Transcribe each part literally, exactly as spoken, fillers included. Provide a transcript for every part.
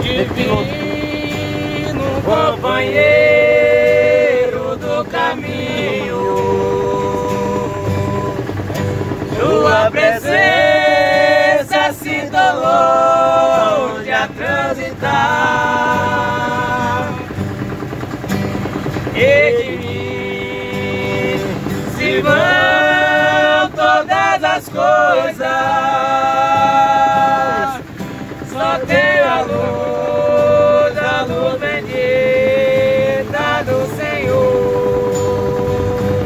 Divino companheiro do caminho, tua presença se dolou de a transitar, e de mim se vão todas as coisas, só tenho a luz, a luz bendita do Senhor.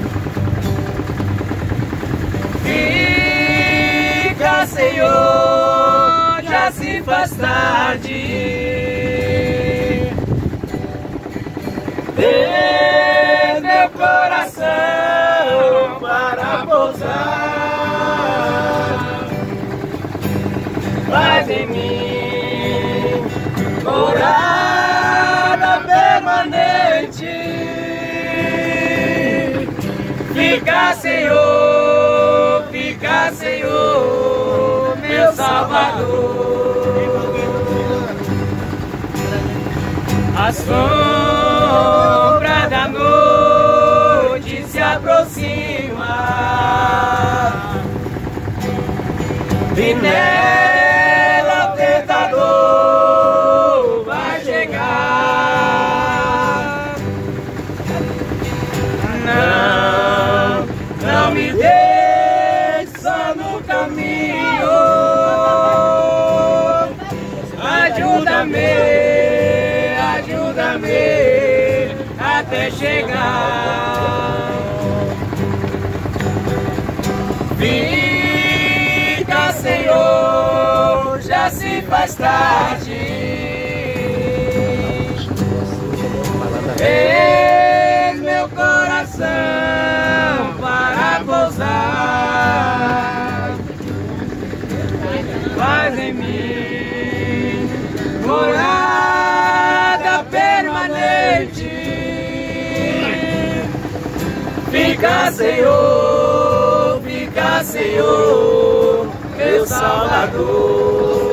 Fica, Senhor, já se faz tarde. Dê meu coração para pousar, faz em mim morada permanente. Fica, Senhor, fica, Senhor, meu Salvador. A sombra da noite se aproxima e nela o tentador vai chegar. Não, não me deixe só no caminho, ajuda-me, ajuda-me até chegar. Fica, Senhor, já se faz tarde. Eis meu coração para pousar, faz em mim morada permanente. Fica, Senhor, fica, Senhor, meu Salvador.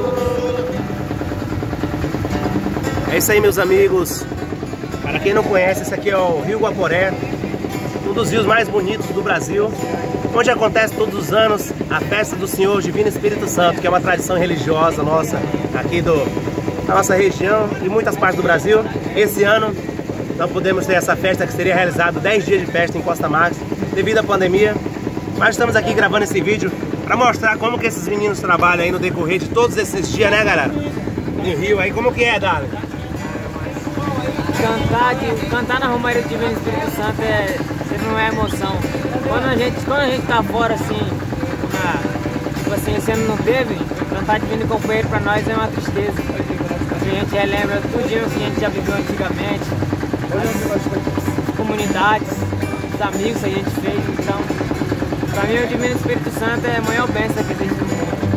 É isso aí, meus amigos. Para quem não conhece, esse aqui é o Rio Guaporé, um dos rios mais bonitos do Brasil, onde acontece todos os anos a festa do Senhor Divino Espírito Santo, que é uma tradição religiosa nossa aqui do, da nossa região e muitas partes do Brasil. Esse ano não podemos ter essa festa, que seria realizado dez dias de festa em Costa Max devido à pandemia, mas estamos aqui gravando esse vídeo para mostrar como que esses meninos trabalham aí no decorrer de todos esses dias, né, galera? No Rio aí, como que é, Dali? Cantar, de, cantar na Romaria do Divino Espírito Santo é sempre uma emoção. Quando a gente, quando a gente tá fora assim, na, tipo assim, esse ano não teve, cantar Divino Companheiro pra nós é uma tristeza. Porque a gente relembra tudo que a gente já viveu antigamente, as comunidades, os amigos que a gente fez. Então, pra mim o Divino Espírito Santo é a maior bênção que existe no mundo.